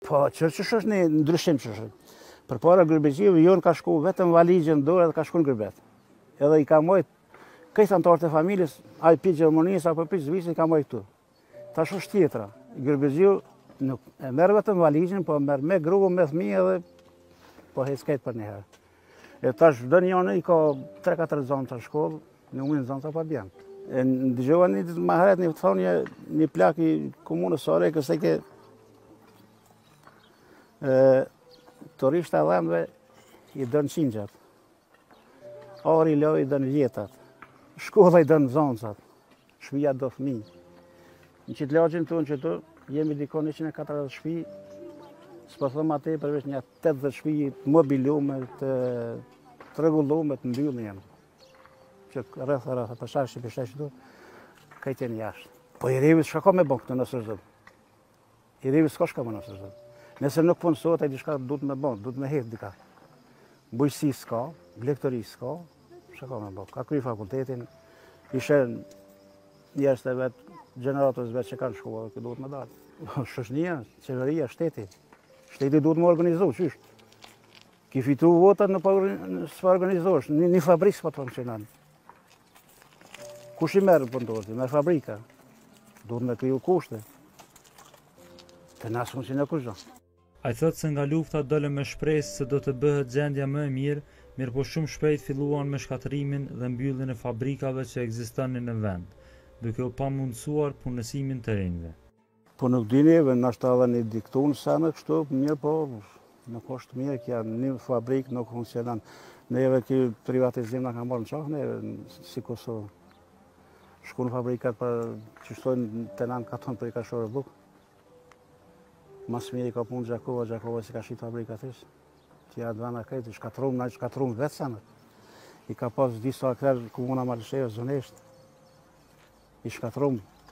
Po, që është një ndryshim që është. Për para Gërbezhiu, jonë ka shku vetëm valizhën dorë dhe ka shku në Gërbet. Edhe i ka mojt, këtë antarët e familjes, a i pi Gjermonisë apo pi Zvicrë, i ka mojt këtu. Tash është tjetra. Gërbezhiu nuk e merr vetëm valizhën, po merr me gru, me fëmijë edhe po hecket për një herë. E tash çdo njëri i ka 3-4 zonca shkollë, në unë zonca pa bjen. E dëgjova një më herët një thonë një plak i komunës Sore kësaj që turisht e dhëmbëve i dënë qingjat. Ari loj i dënë vjetat. Shkolla i dënë zoncat. Shpija do fëmijë. Në qitë lagjin tonë që tu, jemi dikon 140 shpi, s'po thëmë atë përveç një 80 shpi të mobilume, të rregullume, të mbyllë jenë. Që rreth, për shashi, për shashi tu, kajtë jenë jashtë. Po i revi s'ka ka me bon këtë nësë zëmë. I revi s'ka shka me nësë zëmë. Nëse nuk punësot, e diçka duhet me bon, duhet me hetë dika. Bujësi s'ka, lektori s'ka, s'ka ka me bon. Ka kry fakultetin, ishe njerës të vetë, gjeneratës vetë që kanë shkuar, këtë duhet me dalë. Shoshnia, qeveria, shteti. Shteti duhet me organizu, qysh? Ki fitu votat në s'pa organizosh, një fabrikë s'pa të funksionan. Kush i merë punëtorët, merë fabrika. Duhet me kriju kushte. Të nasë funksionë kush do. A i thotë se nga lufta dole me shpresë se do të bëhet gjendja më e mirë po shumë shpejt filluan me shkatrimin dhe mbylljen e fabrikave që ekzistonin në vend, duke u pamundësuar punësimin të rinjve. Po nuk dini, nashta edhe një diktun sa në kështu, mirë po, nuk është mirë, kja një fabrikë nuk funksionan. Neve ki privatizim nga ka marrë në qahë, neve si Kosovë. Shku në fabrikat për që shtojnë të nanë katon për i ka shore bukë. Mas mirë i ka punë Gjakova si ka shqit fabrikat ishë. Që ja dvana krejtë, shkatrum vetë sanët. I ka pas disa kërë komuna Malësheve, zonesht. I shkatrum.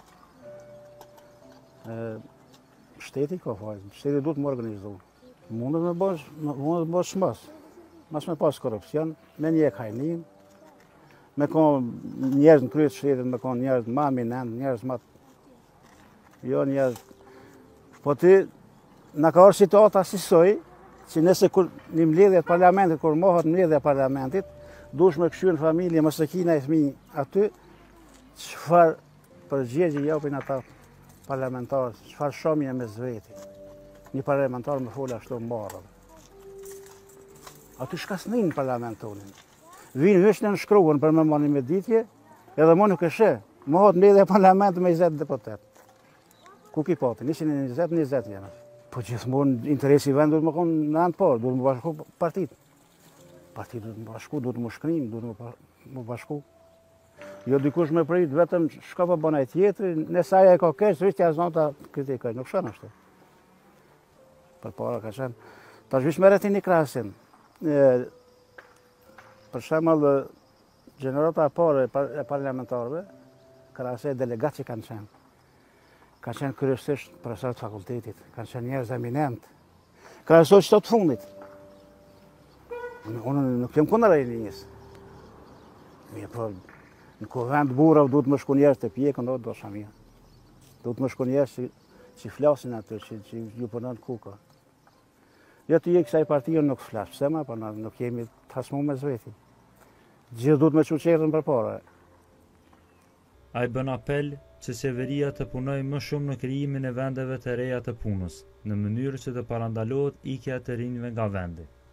Shteti ka fajnë, shteti duhet më organizu. Mundet me bësh shmas. Mas me pas korupcion, me një hajnin, me konë njerëz në kryet shtetit, me konë njerëz ma minend, njerëz ma... Jo njerëz... Po ti, në ka orë situata asisoj, që nëse një mbledhje të parlamentit, kur mohet mbledhje parlamentit, dush me këshu në familje, mësë kina e fmi aty, qëfar përgjegje japin ata parlamentarës, qëfar shomje me zveti. Një parlamentar me folë ashtu mbarën. Aty shka s'nin në parlamentonin. Vinë veç në shkruën për me moni me ditje, edhe mo nuk e shë. Mohet mbledhje parlamentit me 20 deputet. Ku ki pati? 120 jenë. Po gjithmonë interesi i vendit duhet më konë në anë parë, duhet më bashku partit. Partit duhet më bashku, duhet më shkrim, duhet më bashku. Jo dikush me prit vetëm shka pa bënaj tjetëri, nësa aja e ka keq, rrisht ja zonë ta kritikaj, nuk shënë ashtu. Për para ka qenë. Ta shvish me reti një krasin. Për shemëll, gjenerata e pare e parlamentarëve, krasë e delegat që kanë qenë. Ka qenë kryesisht profesorët fakultetit, kanë qenë njerëz eminent. Krahasoj çdo të fundit. Unë nuk jam kundër rinisë. Mirë, po në kuvend burra duhet më shku njerëz të pjekën, do shamia. Duhet më shku njerëz që flasin aty, që ju punon kuka. Jo të je kësaj partije nuk flas, pse më, po nuk jemi të hasmu me zveti. Gjithë duhet me çu çerrën përpara. Ai bën apel që qeveria të punoj më shumë në krijimin e vendeve të reja të punës, në mënyrë që të parandalohet ikja të rinjve nga vendi.